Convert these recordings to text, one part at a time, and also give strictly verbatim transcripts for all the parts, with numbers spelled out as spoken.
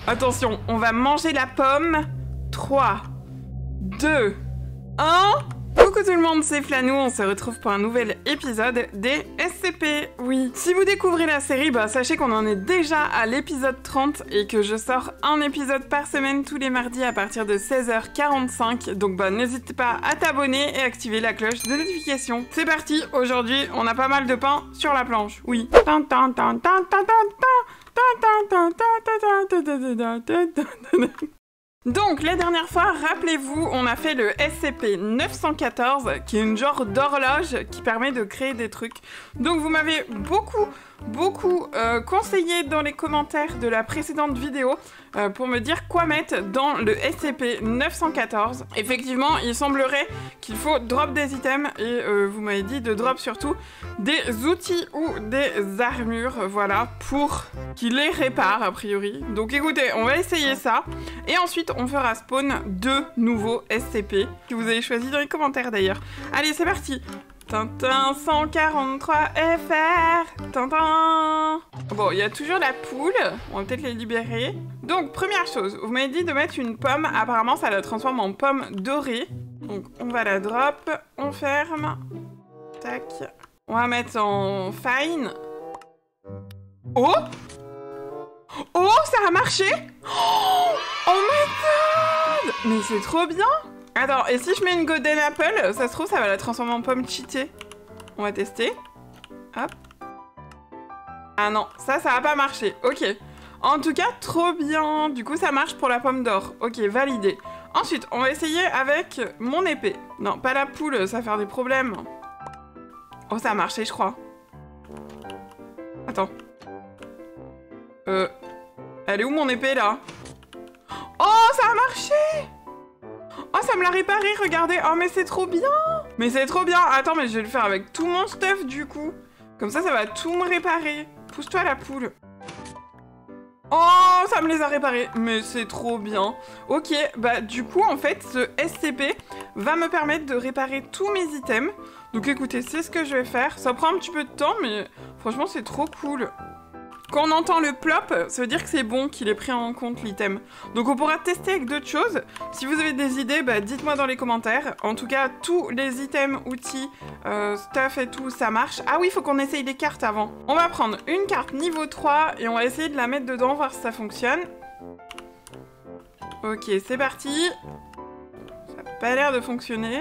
Attention, on va manger la pomme. trois, deux, un... Coucou tout le monde, c'est Flanou, on se retrouve pour un nouvel épisode des S C P. Oui, si vous découvrez la série, bah sachez qu'on en est déjà à l'épisode trente et que je sors un épisode par semaine tous les mardis à partir de seize heures quarante-cinq. Donc bah n'hésitez pas à t'abonner et activer la cloche de notification. C'est parti, aujourd'hui on a pas mal de pain sur la planche, oui. Donc, la dernière fois, rappelez-vous, on a fait le S C P neuf cent quatorze, qui est une genre d'horloge qui permet de créer des trucs. Donc, vous m'avez beaucoup, beaucoup euh, conseillé dans les commentaires de la précédente vidéo euh, pour me dire quoi mettre dans le S C P neuf cent quatorze. Effectivement, il semblerait qu'il faut drop des items et euh, vous m'avez dit de drop surtout des outils ou des armures, voilà, pour qu'ils les réparent a priori. Donc écoutez, on va essayer ça et ensuite on fera spawn deux nouveaux S C P que vous avez choisis dans les commentaires d'ailleurs. Allez, c'est parti. Tintin cent quarante-trois F R. Tintin. Bon, il y a toujours la poule. On va peut-être les libérer. Donc, première chose, vous m'avez dit de mettre une pomme. Apparemment, ça la transforme en pomme dorée. Donc, on va la drop. On ferme. Tac. On va mettre en fine. Oh! Oh, ça a marché! Oh, oh my god! Mais c'est trop bien! Attends, et si je mets une golden apple, ça se trouve, ça va la transformer en pomme cheatée. On va tester. Hop. Ah non, ça, ça va pas marcher. Ok. En tout cas, trop bien. Du coup, ça marche pour la pomme d'or. Ok, validé. Ensuite, on va essayer avec mon épée. Non, pas la poule, ça va faire des problèmes. Oh, ça a marché, je crois. Attends. Euh... Elle est où mon épée, là? Oh, ça a marché! Oh, ça me l'a réparé, regardez. Oh, mais c'est trop bien. Mais c'est trop bien. Attends, mais je vais le faire avec tout mon stuff, du coup. Comme ça, ça va tout me réparer. Pousse-toi, la poule. Oh, ça me les a réparés. Mais c'est trop bien. Ok, bah du coup, en fait, ce S C P va me permettre de réparer tous mes items. Donc écoutez, c'est ce que je vais faire. Ça prend un petit peu de temps, mais franchement, c'est trop cool. Quand on entend le plop, ça veut dire que c'est bon qu'il ait pris en compte l'item. Donc on pourra tester avec d'autres choses. Si vous avez des idées, bah, dites-moi dans les commentaires. En tout cas, tous les items, outils, euh, stuff et tout, ça marche. Ah oui, il faut qu'on essaye les cartes avant. On va prendre une carte niveau trois et on va essayer de la mettre dedans, voir si ça fonctionne. Ok, c'est parti. Ça n'a pas l'air de fonctionner.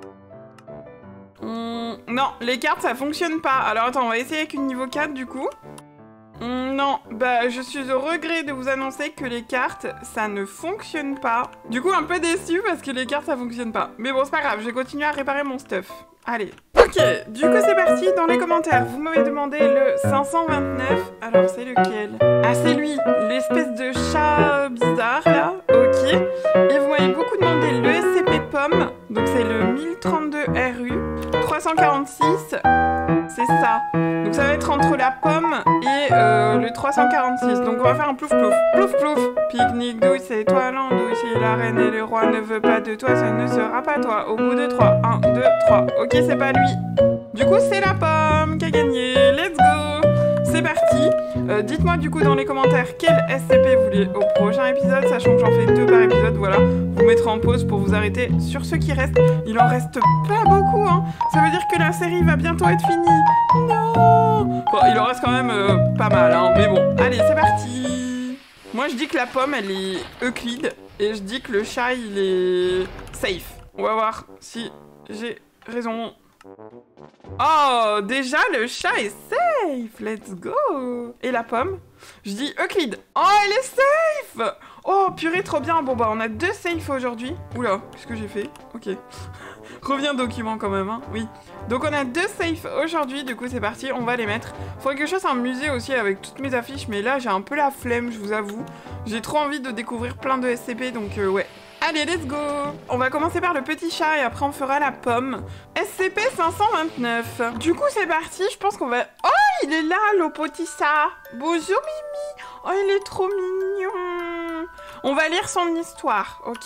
Hum, non, les cartes, ça fonctionne pas. Alors attends, on va essayer avec une niveau quatre du coup. Non, bah je suis au regret de vous annoncer que les cartes, ça ne fonctionne pas. Du coup, un peu déçue parce que les cartes, ça fonctionne pas. Mais bon, c'est pas grave, je vais continuer à réparer mon stuff. Allez. Ok, du coup, c'est parti. Dans les commentaires, vous m'avez demandé le cinq cent vingt-neuf. Alors, c'est lequel? Ah, c'est lui, l'espèce de chat bizarre, là. Ok. Et vous m'avez beaucoup demandé le S C P pomme. Donc, c'est le mille trente-deux R U. trois cent quarante-six. C'est ça. Donc ça va être entre la pomme et euh, le trois cent quarante-six. Donc on va faire un plouf plouf. Plouf plouf. Pique-nique douce, étoilant douce. Si la reine et le roi ne veulent pas de toi, ça ne sera pas toi. Au bout de trois. un, deux, trois. Ok, c'est pas lui. Du coup, c'est la pomme qui a gagné. Let's go. C'est parti. Euh, Dites-moi du coup dans les commentaires quel S C P vous voulez au prochain épisode, sachant que j'en fais deux par épisode, voilà. Vous mettrez en pause pour vous arrêter sur ce qui reste. Il en reste pas beaucoup, hein. Ça veut dire que la série va bientôt être finie. Non. Bon, il en reste quand même euh, pas mal, hein. Mais bon, allez, c'est parti. Moi, je dis que la pomme, elle est Euclide. Et je dis que le chat, il est safe. On va voir si j'ai raison. Oh, déjà le chat est safe. Let's go. Et la pomme? Je dis Euclide. Oh, elle est safe. Oh, purée, trop bien. Bon, bah, on a deux safes aujourd'hui. Oula, qu'est-ce que j'ai fait? Ok. Reviens document quand même, hein. Oui. Donc, on a deux safes aujourd'hui. Du coup, c'est parti. On va les mettre. Faudrait que je fasse un musée aussi avec toutes mes affiches. Mais là, j'ai un peu la flemme, je vous avoue. J'ai trop envie de découvrir plein de S C P. Donc, euh, ouais. Allez, let's go. On va commencer par le petit chat et après on fera la pomme. S C P cinq cent vingt-neuf. Du coup, c'est parti. Je pense qu'on va... Oh, il est là, le petit chat. Bonjour, Mimi. Oh, il est trop mignon. On va lire son histoire, ok?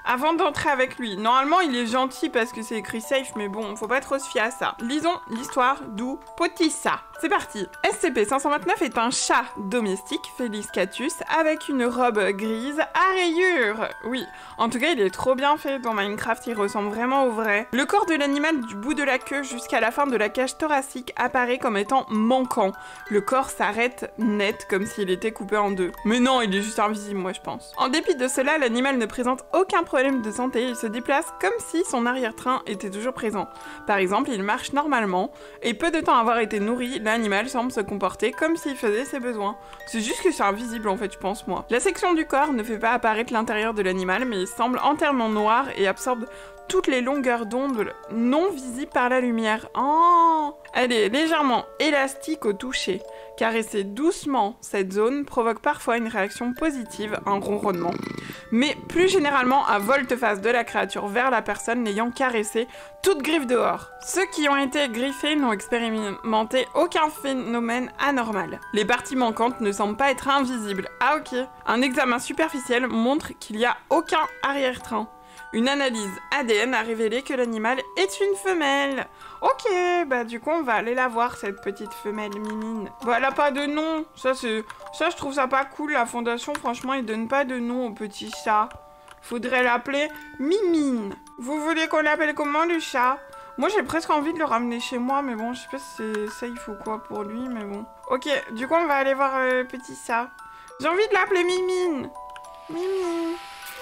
avant d'entrer avec lui. Normalement, il est gentil parce que c'est écrit safe, mais bon, faut pas trop se fier à ça. Lisons l'histoire du petit chat. C'est parti. S C P cinq cent vingt-neuf est un chat domestique, Felis catus, avec une robe grise à rayures. Oui, en tout cas, il est trop bien fait dans Minecraft, il ressemble vraiment au vrai. Le corps de l'animal du bout de la queue jusqu'à la fin de la cage thoracique apparaît comme étant manquant. Le corps s'arrête net, comme s'il était coupé en deux. Mais non, il est juste invisible, moi je pense. En dépit de cela, l'animal ne présente aucun problème de santé, il se déplace comme si son arrière-train était toujours présent. Par exemple, il marche normalement, et peu de temps avoir été nourri, l'animal semble se comporter comme s'il faisait ses besoins. C'est juste que c'est invisible en fait, je pense moi. La section du corps ne fait pas apparaître l'intérieur de l'animal, mais il semble entièrement noir et absorbe toutes les longueurs d'onde non visibles par la lumière. Oh, elle est légèrement élastique au toucher. Caresser doucement cette zone provoque parfois une réaction positive, un ronronnement, mais plus généralement un volte-face de la créature vers la personne l'ayant caressé, toute griffe dehors. Ceux qui ont été griffés n'ont expérimenté aucun phénomène anormal. Les parties manquantes ne semblent pas être invisibles. Ah ok. Un examen superficiel montre qu'il n'y a aucun arrière-train. Une analyse A D N a révélé que l'animal est une femelle. Ok, bah du coup on va aller la voir cette petite femelle mimine. Bah elle a pas de nom, ça c'est, ça je trouve ça pas cool. La fondation franchement ils donnent pas de nom au petit chat. Faudrait l'appeler Mimine. Vous voulez qu'on l'appelle comment le chat? Moi j'ai presque envie de le ramener chez moi, mais bon je sais pas si c'est safe ou quoi pour lui, mais bon. Ok, du coup on va aller voir le euh, petit chat. J'ai envie de l'appeler Mimine. Mimine.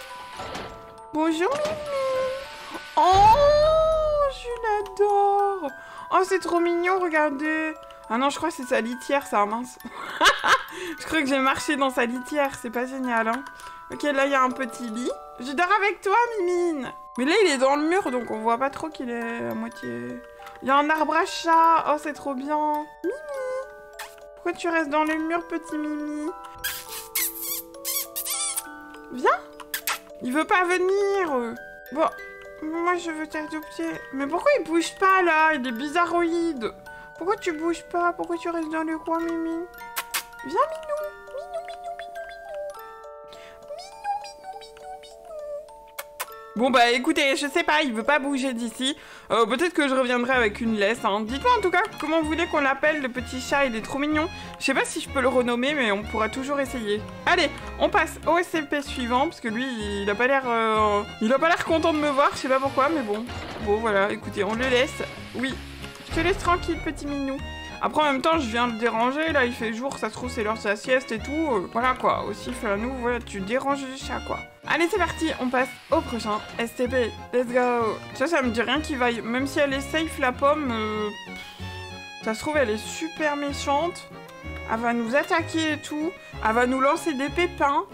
Bonjour Mimi. Oh, je l'adore. Oh, c'est trop mignon, regardez. Ah non, je crois que c'est sa litière, ça, mince. Je crois que j'ai marché dans sa litière, c'est pas génial, hein. Ok, là, il y a un petit lit. Je dors avec toi, Mimine. Mais là, il est dans le mur, donc on voit pas trop qu'il est à moitié... Il y a un arbre à chat. Oh, c'est trop bien. Mimi. Pourquoi tu restes dans le mur, petit Mimi? Viens. Il veut pas venir. Bon, moi je veux t'adopter. Mais pourquoi il bouge pas là? Il est bizarroïde. Pourquoi tu bouges pas? Pourquoi tu restes dans le coin, Mimi? Viens, Minou. Minou, Minou, Minou, Minou. Minou, Minou, Minou, Minou. Bon bah écoutez, je sais pas, il veut pas bouger d'ici. Euh, Peut-être que je reviendrai avec une laisse. Hein. Dites-moi en tout cas comment vous voulez qu'on l'appelle, le petit chat, il est trop mignon. Je sais pas si je peux le renommer, mais on pourra toujours essayer. Allez, on passe au S C P suivant, parce que lui, il a pas l'air euh... il a pas l'air content de me voir, je sais pas pourquoi, mais bon. Bon, voilà, écoutez, on le laisse. Oui, je te laisse tranquille, petit minou. Après, en même temps, je viens le déranger, là, il fait jour, ça se trouve, c'est l'heure de sa sieste et tout. Euh, voilà, quoi, aussi, fait à nous, voilà, tu déranges le chat, quoi. Allez, c'est parti, on passe au prochain S T P. Let's go. Ça, ça me dit rien qui vaille. Même si elle est safe, la pomme, euh... ça se trouve, elle est super méchante. Elle va nous attaquer et tout. Elle va nous lancer des pépins.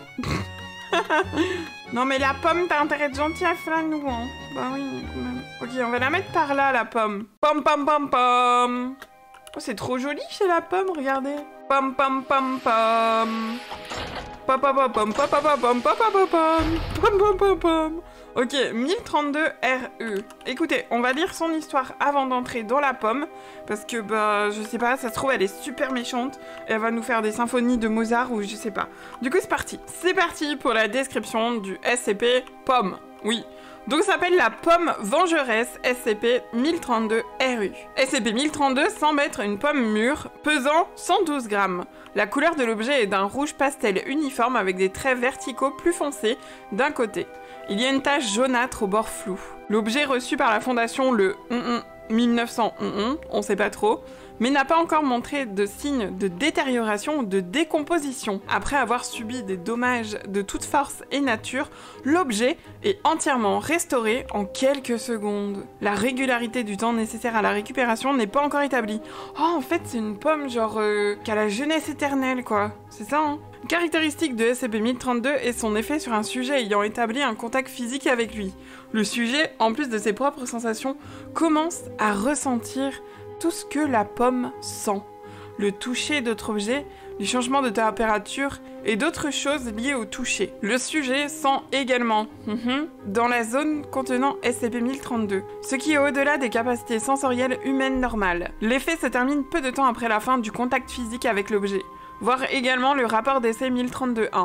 Non, mais la pomme, t'as intérêt de gentil à faire à nous, hein. Bah oui, quand même. Ok, on va la mettre par là, la pomme. Pom, pom, pom, pom. Oh, c'est trop joli chez la pomme, regardez. Pom, pom, pom, pom. Pom, pom, pom, pom, pom, pom, pom, pom, pom, pom, pom, pom, pom. Ok, mille trente-deux R E. Écoutez, on va lire son histoire avant d'entrer dans la pomme, parce que, bah, je sais pas, ça se trouve, elle est super méchante, et elle va nous faire des symphonies de Mozart, ou je sais pas. Du coup, c'est parti. C'est parti pour la description du S C P pomme. Oui. Donc ça s'appelle la pomme vengeresse S C P mille trente-deux R U. S C P mille trente-deux semble être une pomme mûre, pesant cent douze grammes. La couleur de l'objet est d'un rouge pastel uniforme avec des traits verticaux plus foncés d'un côté. Il y a une tache jaunâtre au bord flou. L'objet reçu par la fondation le mille neuf cent onze, on sait pas trop, mais n'a pas encore montré de signes de détérioration ou de décomposition. Après avoir subi des dommages de toute force et nature, l'objet est entièrement restauré en quelques secondes. La régularité du temps nécessaire à la récupération n'est pas encore établie. Oh, en fait, c'est une pomme genre euh, qui a la jeunesse éternelle, quoi. C'est ça, hein? Une caractéristique de S C P mille trente-deux est son effet sur un sujet ayant établi un contact physique avec lui. Le sujet, en plus de ses propres sensations, commence à ressentir tout ce que la pomme sent. Le toucher d'autres objets, les changements de température et d'autres choses liées au toucher. Le sujet sent également mm-hmm, dans la zone contenant S C P mille trente-deux, ce qui est au-delà des capacités sensorielles humaines normales. L'effet se termine peu de temps après la fin du contact physique avec l'objet. Voir également le rapport d'essai mille trente-deux un.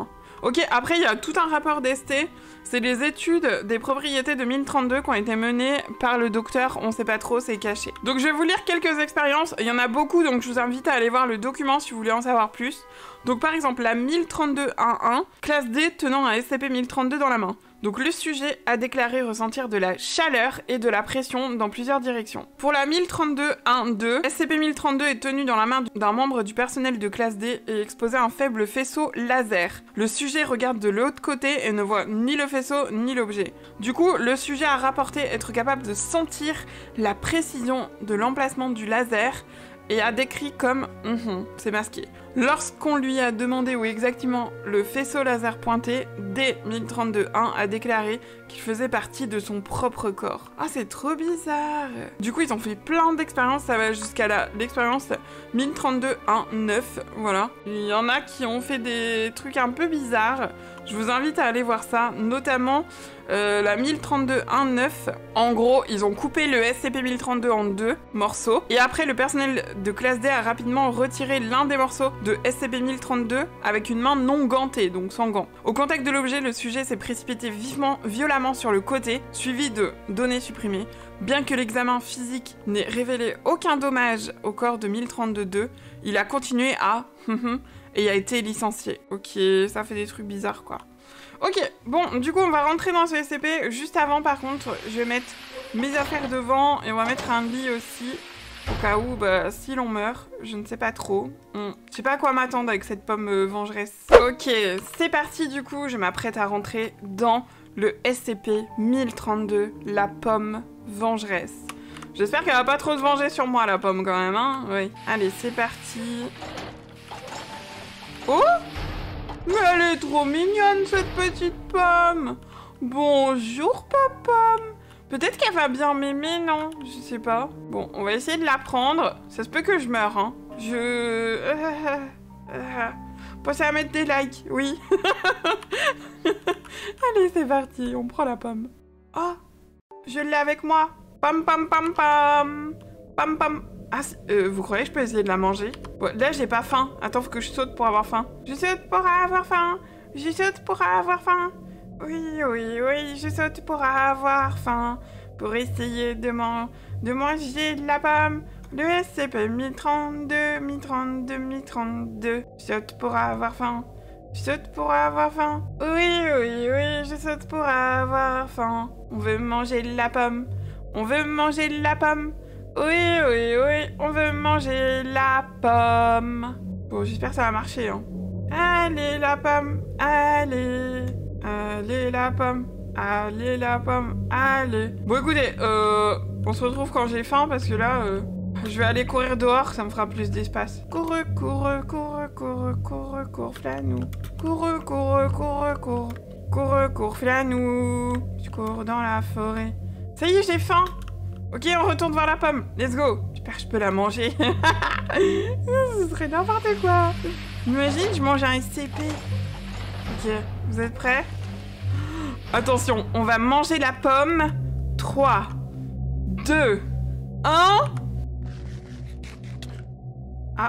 Ok, après, il y a tout un rapport d'S T. C'est les études des propriétés de mille trente-deux qui ont été menées par le docteur, on sait pas trop, c'est caché. Donc je vais vous lire quelques expériences, il y en a beaucoup, donc je vous invite à aller voir le document si vous voulez en savoir plus. Donc par exemple, la mille trente-deux un un, classe D tenant un S C P mille trente-deux dans la main. Donc le sujet a déclaré ressentir de la chaleur et de la pression dans plusieurs directions. Pour la mille trente-deux un deux, S C P mille trente-deux est tenu dans la main d'un membre du personnel de classe D et exposé à un faible faisceau laser. Le sujet regarde de l'autre côté et ne voit ni le faisceau ni l'objet. Du coup, le sujet a rapporté être capable de sentir la précision de l'emplacement du laser et a décrit comme mm-hmm, c'est masqué. Lorsqu'on lui a demandé où exactement le faisceau laser pointé, D mille trente-deux un a déclaré qu'il faisait partie de son propre corps. Ah, c'est trop bizarre. Du coup, ils ont fait plein d'expériences, ça va jusqu'à l'expérience mille trente-deux un neuf, voilà. Il y en a qui ont fait des trucs un peu bizarres. Je vous invite à aller voir ça, notamment euh, la mille trente-deux un neuf. En gros, ils ont coupé le S C P mille trente-deux en deux morceaux. Et après, le personnel de classe D a rapidement retiré l'un des morceaux de S C P mille trente-deux avec une main non gantée, donc sans gants. Au contact de l'objet, le sujet s'est précipité vivement, violemment sur le côté, suivi de données supprimées. Bien que l'examen physique n'ait révélé aucun dommage au corps de mille trente-deux deux, il a continué à... et a été licencié. Ok, ça fait des trucs bizarres, quoi. Ok, bon, du coup, on va rentrer dans ce S C P. Juste avant, par contre, je vais mettre mes affaires devant et on va mettre un lit aussi. Au cas où, bah, si l'on meurt, je ne sais pas trop. Hmm. Je sais pas à quoi m'attendre avec cette pomme euh, vengeresse. Ok, c'est parti, du coup, je m'apprête à rentrer dans le S C P mille trente-deux, la pomme vengeresse. J'espère qu'elle va pas trop se venger sur moi, la pomme, quand même, hein. Oui. Allez, c'est parti. Oh! Mais elle est trop mignonne, cette petite pomme! Bonjour, pomme! Peut-être qu'elle va bien m'aimer, non? Je sais pas. Bon, on va essayer de la prendre. Ça se peut que je meure, hein. Je... Euh, euh, pensez à mettre des likes, oui. Allez, c'est parti, on prend la pomme. Oh! Je l'ai avec moi. Pam, pam, pam, pam! Pam, pam! Ah, euh, vous croyez que je peux essayer de la manger? Bon, là, j'ai pas faim. Attends, faut que je saute pour avoir faim. Je saute pour avoir faim. Je saute pour avoir faim. Oui, oui, oui, je saute pour avoir faim. Pour essayer de, man de manger de la pomme. Le S C P mille trente-deux, mille trente-deux, mille trente-deux. Je saute pour avoir faim. Je saute pour avoir faim. Oui, oui, oui, je saute pour avoir faim. On veut manger de la pomme. On veut manger de la pomme. Oui, oui, oui, on veut manger la pomme. Bon, j'espère que ça va marcher, hein. Allez, la pomme, allez. Allez, la pomme, allez, la pomme, allez. Bon, écoutez, euh, on se retrouve quand j'ai faim, parce que là, euh, je vais aller courir dehors, ça me fera plus d'espace. Cours, cours, cours, cours, cours, cours, flanou. Cours, cours, cours, cours, cours, cours, flanou. Je cours dans la forêt. Ça y est, j'ai faim. Ok, on retourne voir la pomme. Let's go. J'espère que je peux la manger. Ce serait n'importe quoi. Imagine, je mange un S C P. Ok, vous êtes prêts? Attention, on va manger la pomme. trois, deux, un. Ah.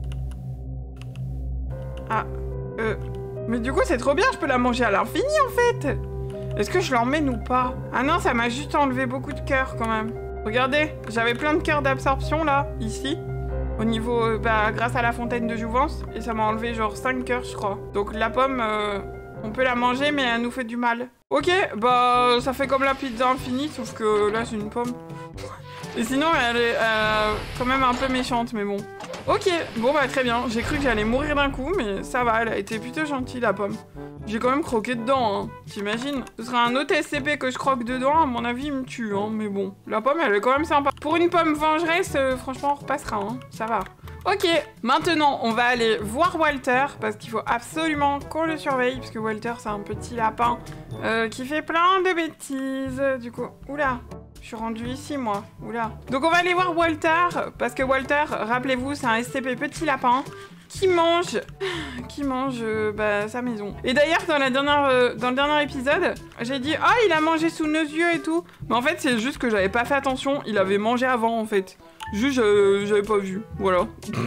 Ah. Euh. Mais du coup, c'est trop bien, je peux la manger à l'infini, en fait. Est-ce que je l'emmène ou pas? Ah non, ça m'a juste enlevé beaucoup de cœurs, quand même. Regardez, j'avais plein de cœurs d'absorption, là, ici. Au niveau, euh, bah, grâce à la fontaine de jouvence. Et ça m'a enlevé, genre, cinq cœurs, je crois. Donc, la pomme, euh, on peut la manger, mais elle nous fait du mal. Ok, bah, ça fait comme la pizza infinie, sauf que là, c'est une pomme. Et sinon, elle est euh, quand même un peu méchante, mais bon. Ok, bon bah très bien. J'ai cru que j'allais mourir d'un coup, mais ça va, elle a été plutôt gentille, la pomme. J'ai quand même croqué dedans, hein. T'imagines? Ce serait un autre S C P que je croque dedans, à mon avis, il me tue, hein. Mais bon, la pomme, elle est quand même sympa. Pour une pomme vengeresse, euh, franchement, on repassera, hein. Ça va. Ok, maintenant, on va aller voir Walter, parce qu'il faut absolument qu'on le surveille, parce que Walter, c'est un petit lapin euh, qui fait plein de bêtises. Du coup, oula. Je suis rendue ici, moi. Oula. Donc, on va aller voir Walter, parce que Walter, rappelez-vous, c'est un S C P petit lapin qui mange, qui mange euh, bah, sa maison. Et d'ailleurs, dans, la dernière, euh, dans le dernier épisode, j'ai dit « Ah, il a mangé sous nos yeux et tout !» Mais en fait, c'est juste que j'avais pas fait attention. Il avait mangé avant, en fait. Juste, euh, j'avais pas vu. Voilà.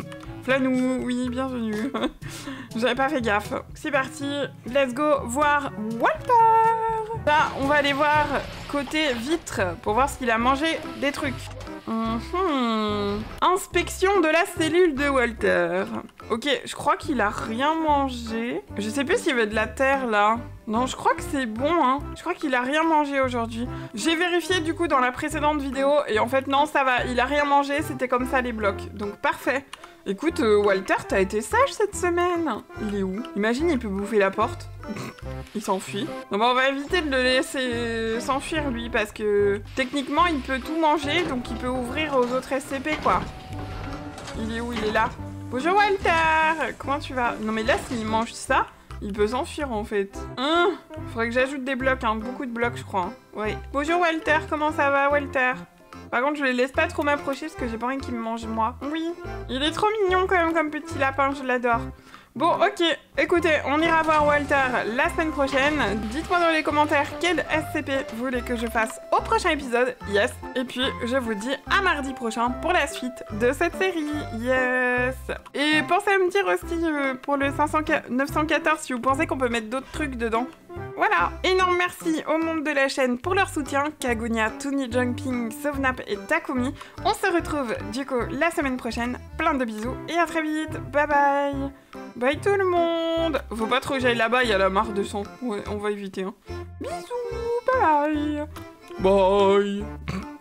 Flanou, oui, bienvenue. J'avais pas fait gaffe. C'est parti, let's go voir Walter. Là, on va aller voir côté vitre pour voir s'il a mangé des trucs. Mmh. Inspection de la cellule de Walter. Ok, je crois qu'il a rien mangé. Je sais plus s'il y avait de la terre là. Non, je crois que c'est bon, hein. Je crois qu'il a rien mangé aujourd'hui. J'ai vérifié du coup dans la précédente vidéo et en fait non, ça va. Il a rien mangé, c'était comme ça les blocs. Donc parfait. Écoute, euh, Walter, t'as été sage cette semaine. Il est où? Imagine, il peut bouffer la porte. Il s'enfuit. Donc bah, on va éviter de le laisser s'enfuir lui parce que techniquement il peut tout manger donc il peut ouvrir aux autres S C P quoi. Il est où? Il est là. Bonjour Walter. Comment tu vas? Non mais là s'il mange ça, il peut s'enfuir en fait. Hein? Faudrait que j'ajoute des blocs, hein. Beaucoup de blocs je crois. Hein. Ouais. Bonjour Walter, comment ça va Walter? Par contre, je les laisse pas trop m'approcher parce que j'ai pas envie qu'il me mange moi. Oui, il est trop mignon quand même comme petit lapin, je l'adore. Bon, ok, écoutez, on ira voir Walter la semaine prochaine. Dites-moi dans les commentaires quel S C P vous voulez que je fasse au prochain épisode. Yes. Et puis, je vous dis à mardi prochain pour la suite de cette série. Yes. Et pensez à me dire aussi euh, pour le cinq cent neuf cent quatorze si vous pensez qu'on peut mettre d'autres trucs dedans. Voilà, énorme merci au monde de la chaîne pour leur soutien, Kagunia, Toonie Jumping, Sovnap et Takumi. On se retrouve du coup la semaine prochaine, plein de bisous et à très vite, bye bye. Bye tout le monde. Faut pas trop que j'aille là-bas, il y a la mare de sang. Ouais, on va éviter. Hein. Bisous, bye. Bye.